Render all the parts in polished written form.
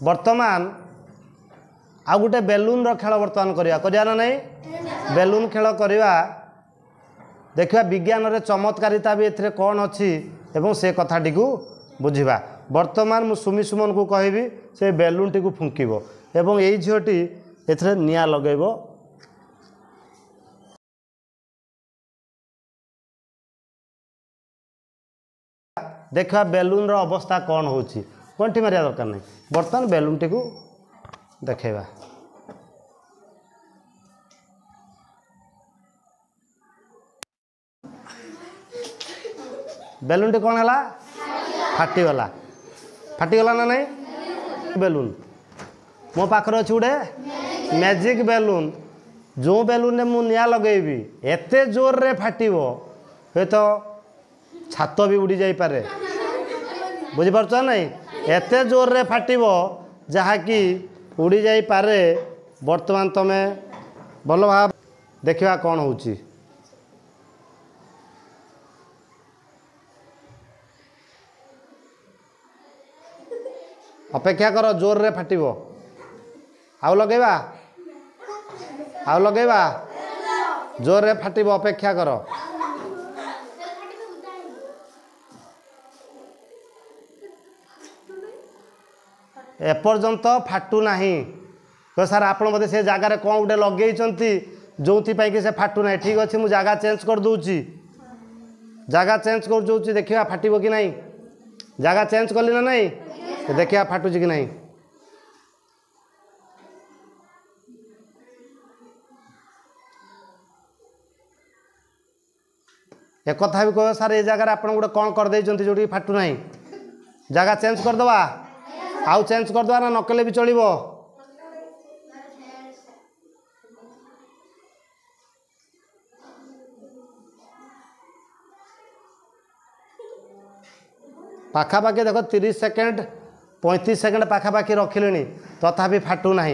वर्तमान आ गोटे बेलून रो खेल वर्तमान करिया ना नहीं बेलून खेल करिया देखिया विज्ञान रे चमत्कारिता भी एथिरे कौन अच्छी एवं से कथाटी को बुझिबा। वर्तमान मु सुमी सुमन को कहबी से बेलून टी को फुंकिबो एवं एई झियोटी एथिरे निया लगेबो। देखा बेलून रो अवस्था कौन होची कोनटी मारिया दरकार नहीं। वर्तमान बेलून टी को देखेबा। बेलून टी कौन है फाटीगला फाटीगला ना नहीं बेलून मो पाखर अच्छे गोटे मैजिक बेलून जो बेलून ने मु निया लगेबी एते जोर रे फाटिबो हे तो छात भी उड़ी जाई पारे बुझी पारछ नहीं एते जोर रे फाटिबो जहा कि उड़ी जाई पारे। वर्तमान तमे भल भाव देखिबा कौन होची। अपेक्षा कर जोर रे फाटिबो आउ लगेबा जोर रे फाटिबो अपेक्षा कर। एपर्यंत फाटू नहीं तो सर आप बोधे से जगार कौन गोटे लगे जो कि से फाटू ना ठीक अच्छे मुझे जगह चेंज कर दूची जगह चेंज कर दूची देखिए फाटिबो कि नहीं जगह चेंज कली ना नहीं देखिए फाटुची कि नहीं। एक कथा भी कह सर ये जगह आप गोटे कौन कर जो फाटू ना जगह चेंज करदे आउ चेंज करदे ना नकले भी चलो। पाखापाखि देख 30 सेकेंड 35 सेकेंड पाखापाखि रखिले तथापि फाटू ना।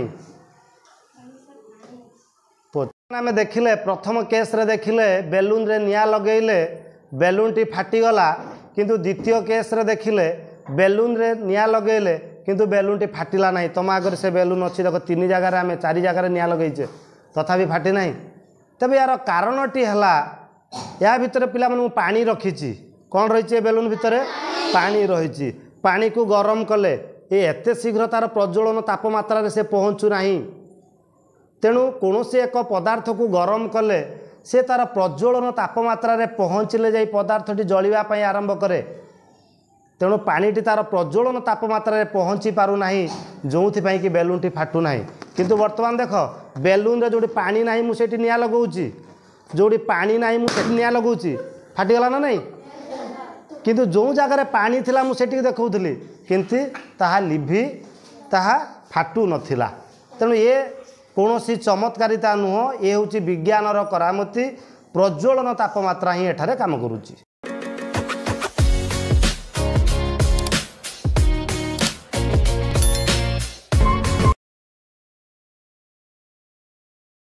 आम देखिले प्रथम केस रे देखिले बेलून रे निया लगेले बेलून टी फाटीगला किंतु द्वितीय केस रे देखिले बेलून रे निया लगेले किंतु बेलून टी फाटिला नहीं। तुम आगे से बेलून अच्छी देख 3 जगार आम 4 जगार निया लगेचे तथापि फाटी ना। तबे यार कारणटी है या भितर पिला मानू पानी रखी कौन रही बेलून भितर पानी रही पानी को गरम कले ये एते शीघ्र तार प्रज्वलन तापमात्रा से पहुँचू ना। तेणु कौन से एक पदार्थ को गरम कले से तार प्रज्वलन तापमात्रा रे पहुँचले जाई पदार्थटी जलिबा आरंभ करे। तेणु पानीटी तार प्रज्वलन तापमात्रा रे पहुँची पारु नाही जो कि बेलून टी फाटू ना। किंतु वर्तमान देख बेलून रे जोड़ी पानी नाही मु सेठी निया लगाउची जोड़ी पानी नाही मु सेठी निया लगाउची फाटीगला ना नहीं। किंतु जो जगार पानी थिला मु सेठी देखौथली किंतु ताहा लिभि ताहा फाटू नथिला। तेणु ये कौनसी चमत्कारिता नुह ये हूँ विज्ञानर करामती प्रज्वलन तापमात्रा ही एठारे काम करुची।